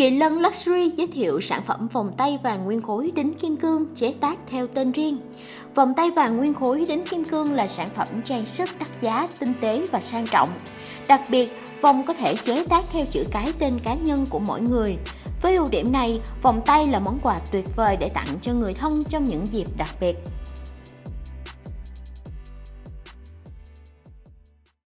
Kỳ Lân Luxury giới thiệu sản phẩm vòng tay vàng nguyên khối đính kim cương chế tác theo tên riêng. Vòng tay vàng nguyên khối đính kim cương là sản phẩm trang sức đắt giá, tinh tế và sang trọng. Đặc biệt, vòng có thể chế tác theo chữ cái tên cá nhân của mỗi người. Với ưu điểm này, vòng tay là món quà tuyệt vời để tặng cho người thân trong những dịp đặc biệt.